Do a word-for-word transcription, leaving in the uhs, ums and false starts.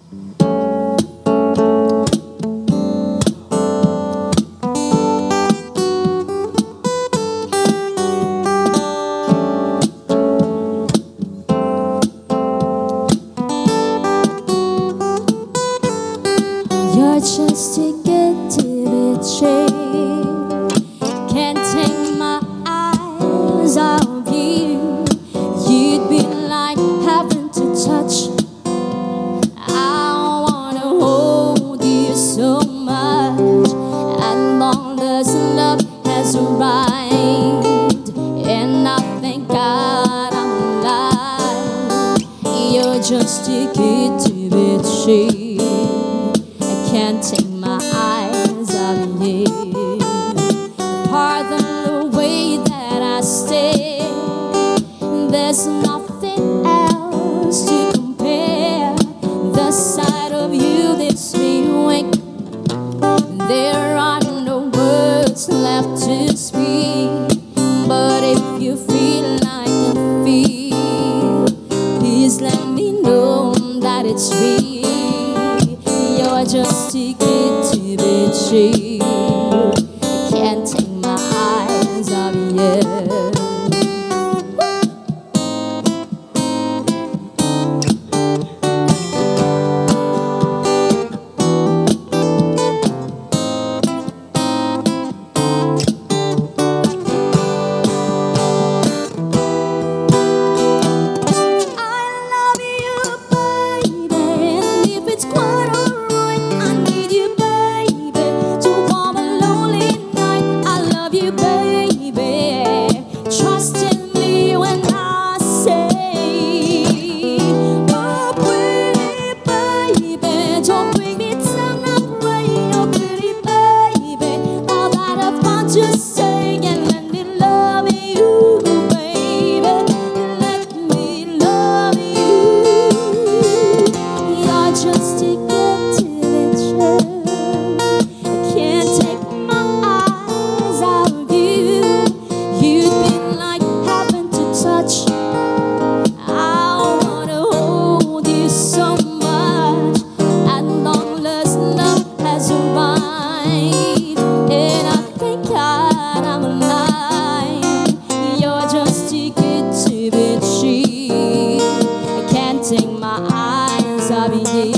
You're just a good to can't take my eyes off you. You'd be like heaven to touch. I wanna hold you so much. And long as love has arrived, and I thank God I'm alive. You're just too good to be true. Can't take my eyes off you. Pardon the way that I stay. There's nothing else to compare. The sight of you leaves me awake. There are no words left to speak. But if you feel like I feel, please let me know that it's real. You're just too good to be true. I can't take my eyes off you. Just say and let me love you, baby. Let me love you. You're just too good to be true. I can't take my eyes off you. You'd be like heaven to touch. I wanna hold you so much. And long as love has arrived, and I God, I'm alive. You're just too good to be true. I can't take my eyes off you.